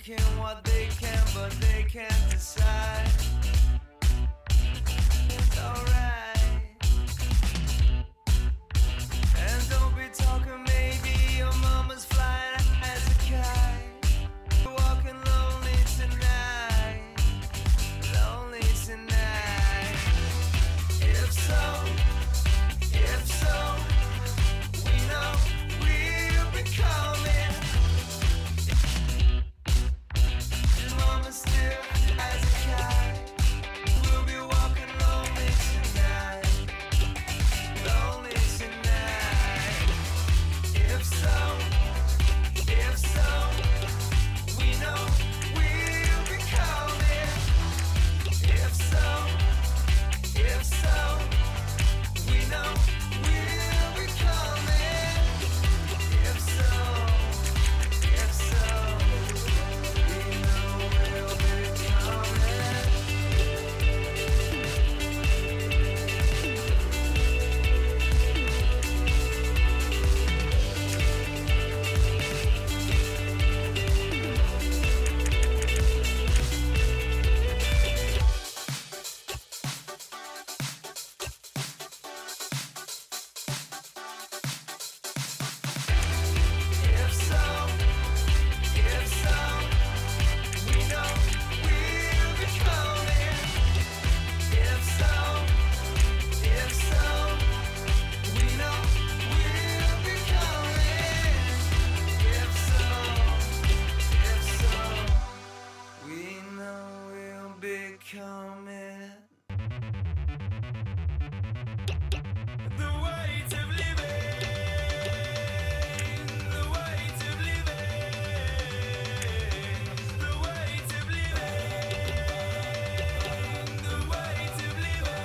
thinking what they can, but they can't decide. It's alright. And don't be talking, maybe your mama's flying as a kite. You're walking lonely tonight. Lonely tonight. If so, we know we'll be coming. Your mama still as a kite. We'll be walking lonely tonight. Lonely tonight. If so, we know we'll be coming. If so, we know we'll be coming. If so, we know we'll be coming. If so, we know we'll be coming. If so, we know we'll be coming. If so, we know we'll be coming. The weight of living, the weight of living, the weight of living, the weight of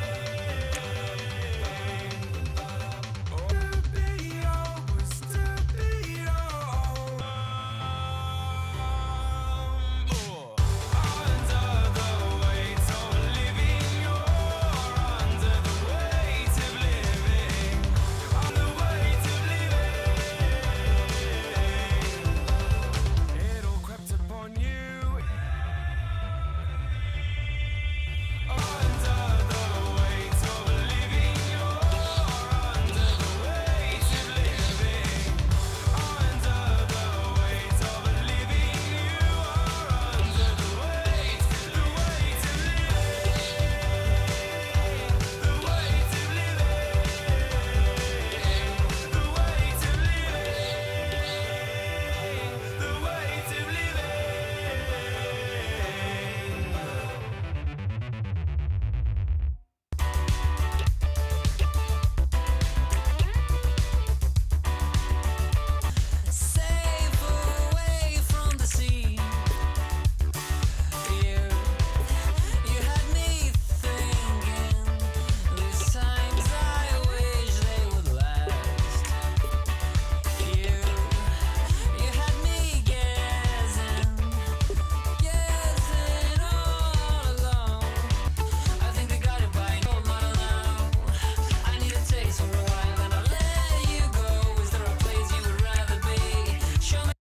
it all crept upon you. Under the weight of living, you're under the weight of living. Under the weight of living, you are under the weight of living. The weight of living, the weight of living, the weight of living. Safe away from the sea. You had me thinking. These times I wish they would last. You had me guessing all along. I think they got it by no model now. I need a taste for a while and I'll let you go. Is there a place you would rather be? Show me.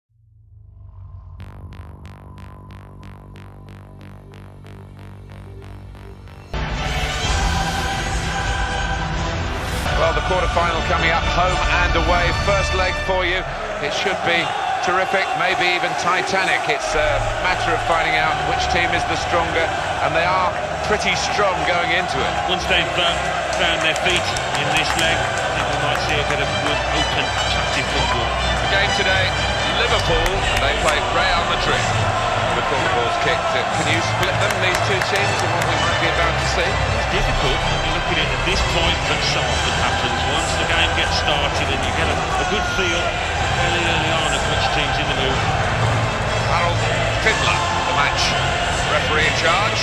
Well, the quarter-final coming up, home and away. First leg for you. It should be terrific, maybe even titanic. It's a matter of finding out which team is the stronger, and they are pretty strong going into it. Once they've found their feet in this leg, I think we might see a bit of good, open, attractive football. The game today, Liverpool, they play Real Madrid. Before the ball's kicked, can you split them, these two teams, and what we might be about to see? It's difficult when you're looking at this point, but so often happens. Once the game gets started and you get a good feel fairly early on of which team's in the move. Harold Fidler, the match referee in charge.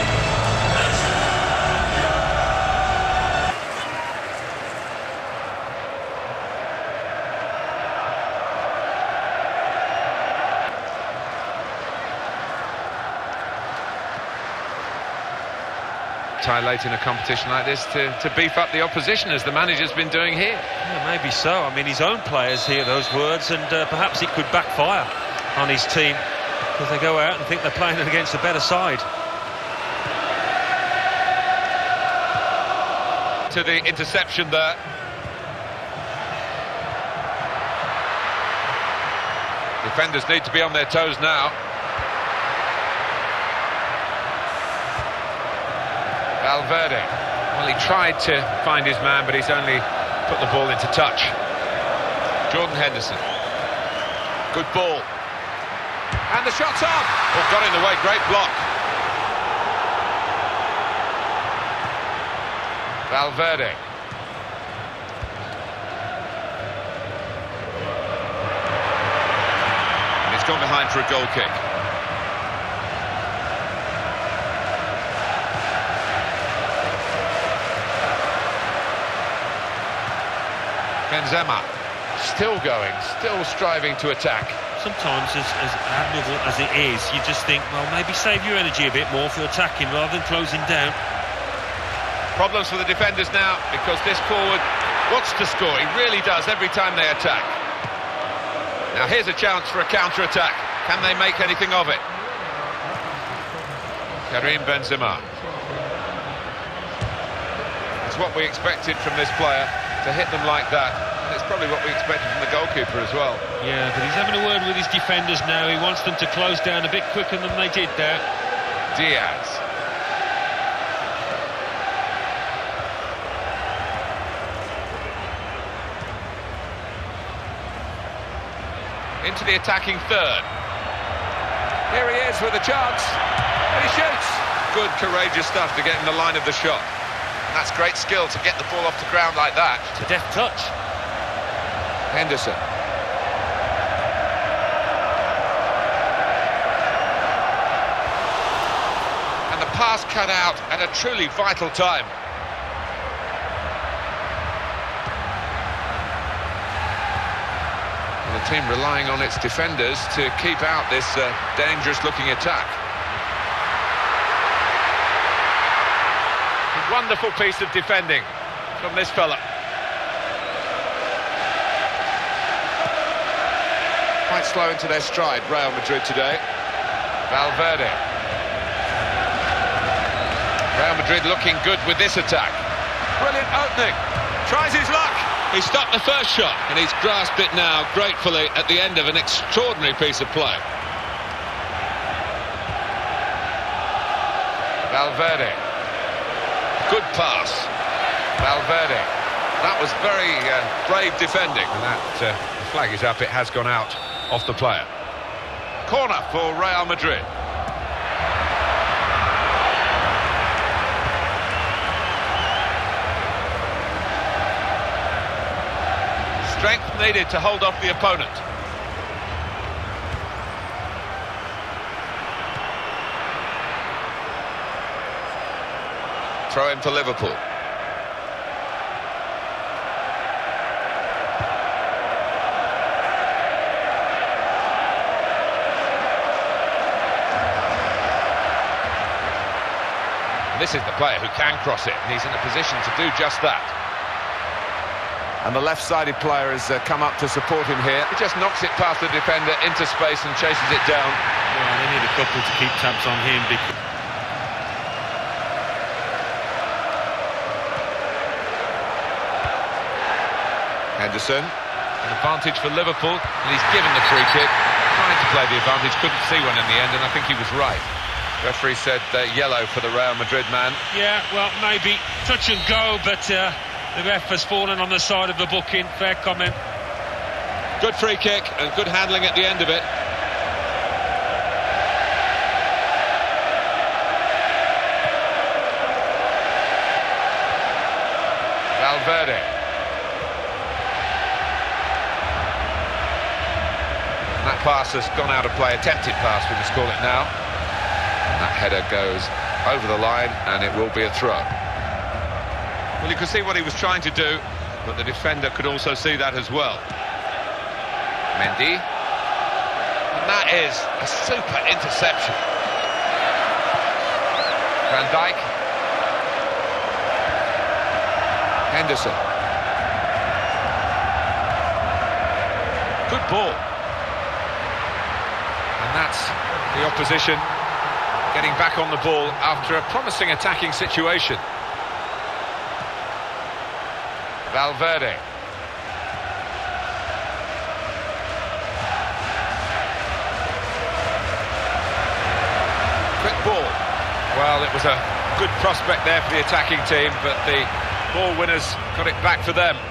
Tie late in a competition like this to beef up the opposition, as the manager's been doing here. Yeah, maybe so. I mean, his own players hear those words, and perhaps it could backfire on his team because they go out and think they're playing against a better side. To the interception there. Defenders need to be on their toes now. Valverde. Well, he tried to find his man, but he's only put the ball into touch. Jordan Henderson. Good ball. And the shot's up! Oh, got in the way, great block. Valverde. And he's gone behind for a goal kick. Benzema. Still going, still striving to attack. Sometimes, as admirable as it is, you just think, well, maybe save your energy a bit more for attacking rather than closing down. Problems for the defenders now, because this forward wants to score. He really does every time they attack. Now here's a chance for a counter-attack. Can they make anything of it? Karim Benzema. It's what we expected from this player, to hit them like that. And it's probably what we expected from the goalkeeper as well. Yeah, but he's having a word with his defenders now. He wants them to close down a bit quicker than they did there. Diaz. Into the attacking third. Here he is with a chance. And he shoots. Good, courageous stuff to get in the line of the shot. And that's great skill to get the ball off the ground like that. It's a deft touch. Henderson. And the pass cut out at a truly vital time. And the team relying on its defenders to keep out this dangerous-looking attack. A wonderful piece of defending from this fella. Quite slow into their stride, Real Madrid today. Valverde. Real Madrid looking good with this attack. Brilliant opening. Tries his luck. He stopped the first shot, and he's grasped it now gratefully at the end of an extraordinary piece of play. Valverde. Good pass. Valverde. That was very brave defending. And that flag is up. It has gone out off the player. Corner for Real Madrid. Strength needed to hold off the opponent. Throw in for Liverpool. This is the player who can cross it, and he's in a position to do just that. And the left-sided player has come up to support him here. He just knocks it past the defender into space and chases it down. Yeah, they need a couple to keep tabs on him. Henderson. An advantage for Liverpool, and he's given the free kick. Trying to play the advantage, couldn't see one in the end, and I think he was right. Referee said yellow for the Real Madrid man. Yeah, well, maybe touch and go, but the ref has fallen on the side of the booking. Fair comment. Good free kick and good handling at the end of it. Valverde. And that pass has gone out of play. Attempted pass, we must call it now. That header goes over the line and it will be a throw. Well, you could see what he was trying to do, but the defender could also see that as well. Mendy. And that is a super interception. Van Dijk. Henderson. Good ball. And that's The opposition getting back on the ball after a promising attacking situation. Valverde. Quick ball. Well, it was a good prospect there for the attacking team, but the ball winners got it back for them.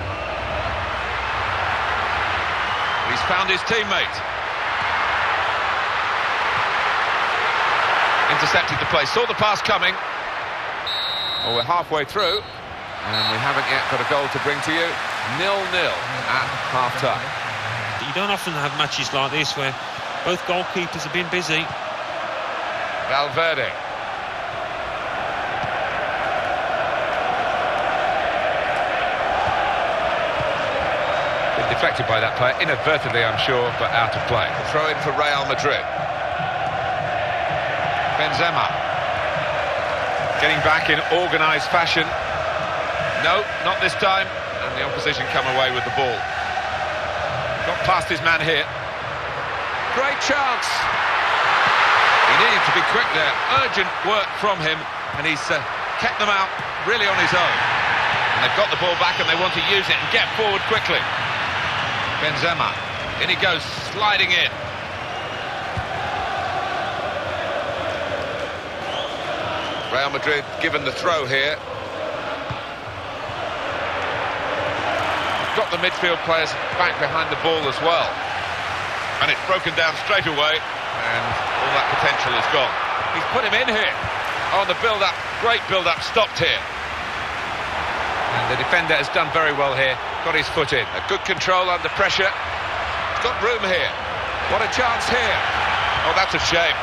He's found his teammate. Intercepted the play, saw the pass coming. Well, we're halfway through, and we haven't yet got a goal to bring to you. 0-0 at half-time. You don't often have matches like this where both goalkeepers have been busy. Valverde. Been deflected by that player, inadvertently I'm sure, but out of play. Throw in for Real Madrid. Benzema. Getting back in organised fashion. No, not this time. And the opposition come away with the ball. Got past his man here. Great chance. He needed to be quick there. Urgent work from him. And he's kept them out really on his own. And they've got the ball back and they want to use it and get forward quickly. Benzema. In he goes, sliding in. Real Madrid given the throw here. Got the midfield players back behind the ball as well. And it's broken down straight away, and all that potential is gone. He's put him in here. Oh, the build-up, great build-up, stopped here. And the defender has done very well here. Got his foot in. A good control under pressure. He's got room here. What a chance here. Oh, that's a shame.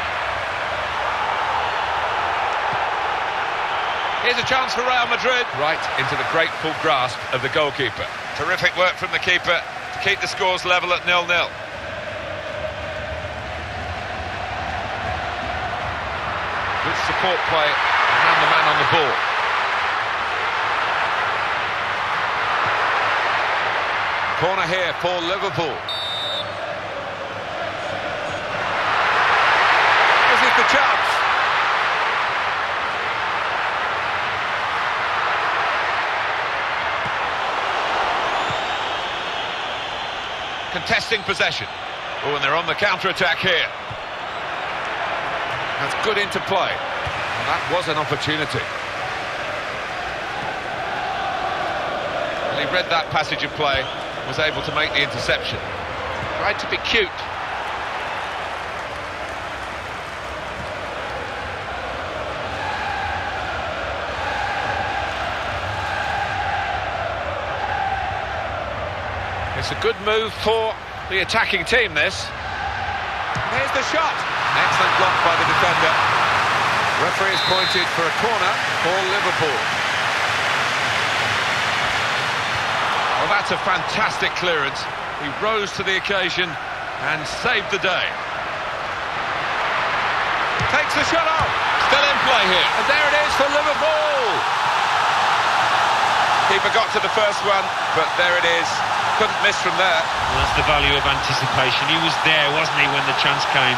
Here's a chance for Real Madrid. Right into the grateful grasp of the goalkeeper. Terrific work from the keeper to keep the scores level at 0-0. Good support play around the man on the ball. Corner here for Liverpool. This is the chance. Contesting possession. Oh, and they're on the counter-attack here. That's good interplay. Well, that was an opportunity. Well, he read that passage of play, was able to make the interception. Tried to be cute. It's a good move for the attacking team, this. Here's the shot. Excellent block by the defender. Referee has pointed for a corner for Liverpool. Well, that's a fantastic clearance. He rose to the occasion and saved the day. Takes the shot off. Still in play here. And there it is for Liverpool. Keeper got to the first one, but there it is. Couldn't miss from there. Well, that's the value of anticipation. He was there, wasn't he, when the chance came?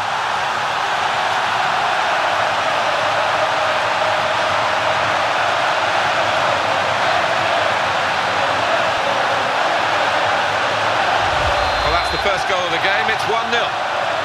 Well, that's the first goal of the game. It's 1-0.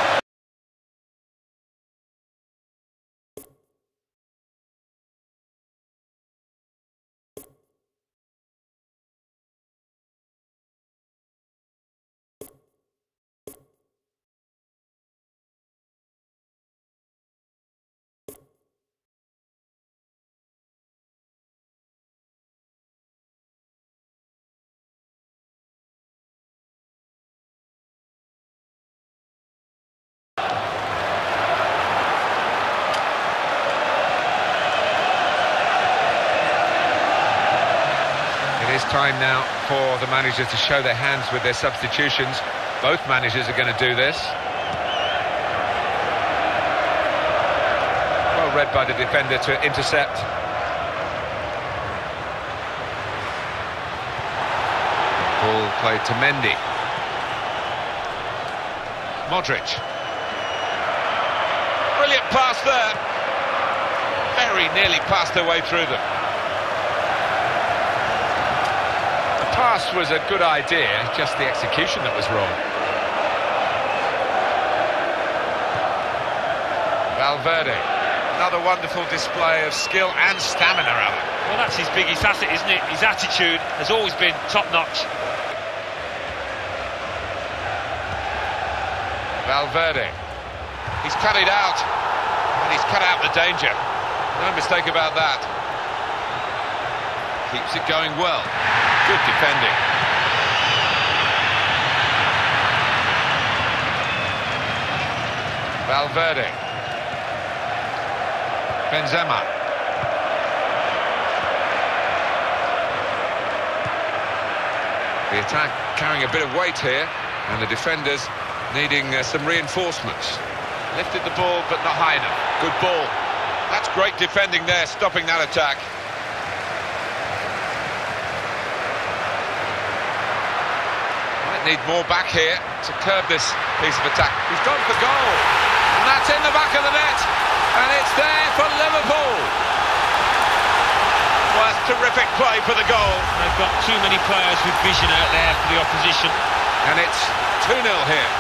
Time now for the managers to show their hands with their substitutions. Both managers are going to do this. Well read by the defender to intercept. Ball played to Mendy. Modric. Brilliant pass there. Very nearly passed their way through them. The pass was a good idea, just the execution that was wrong. Valverde. Another wonderful display of skill and stamina, Alan. Well, that's his biggest asset, isn't it? His attitude has always been top-notch. Valverde. He's cut it out. And he's cut out the danger. No mistake about that. Keeps it going well. Good defending. Valverde. Benzema. The attack carrying a bit of weight here, and the defenders needing some reinforcements. Lifted the ball, but not high enough. Good ball. That's great defending there, stopping that attack. Might need more back here to curb this piece of attack. He's gone for goal, and that's in the back of the net, and it's there for Liverpool. Well, that's terrific play for the goal. They've got too many players with vision out there for the opposition. And it's 2-0 here.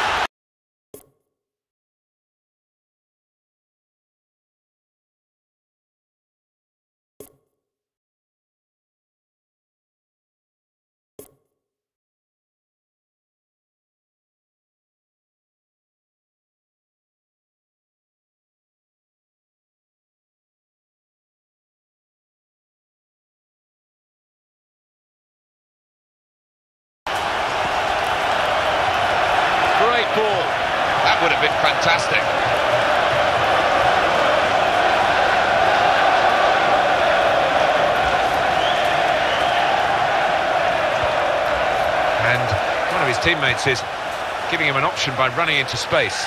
Ball. That would have been fantastic. And one of his teammates is giving him an option by running into space.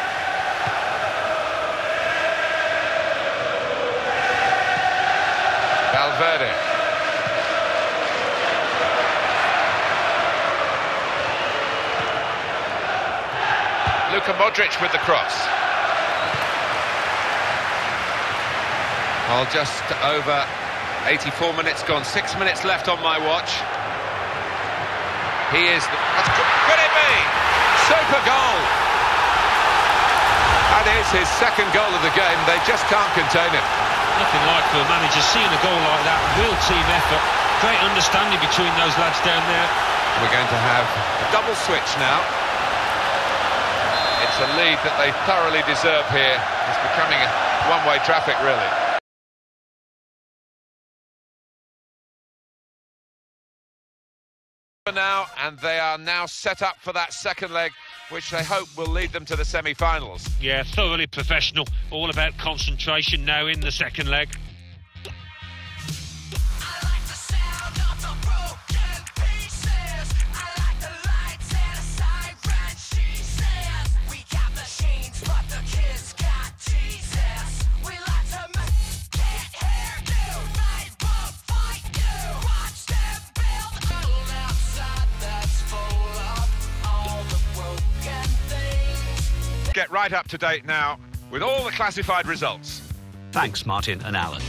Valverde. Luka Modric with the cross. Well, just over 84 minutes gone. 6 minutes left on my watch. He is... Could it be? Super goal! That is his second goal of the game. They just can't contain him. Nothing like for a manager seeing a goal like that. Real team effort. Great understanding between those lads down there. We're going to have a double switch now. It's a lead that they thoroughly deserve here. It's becoming a one-way traffic, really. Now, and they are now set up for that second leg, which they hope will lead them to the semi-finals. Yeah, thoroughly professional. All about concentration now in the second leg. Get right up to date now with all the classified results. Thanks, Martin and Alan.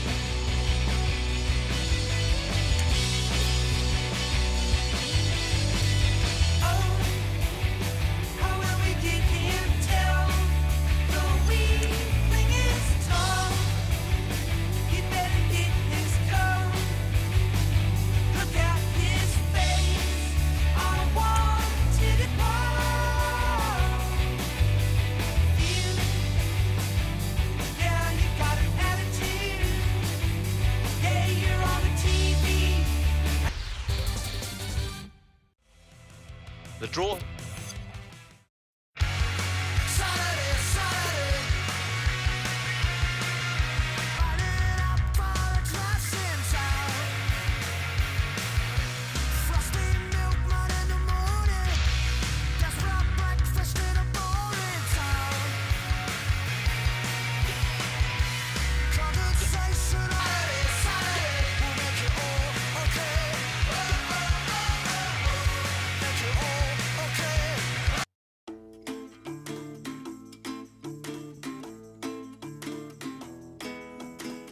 The draw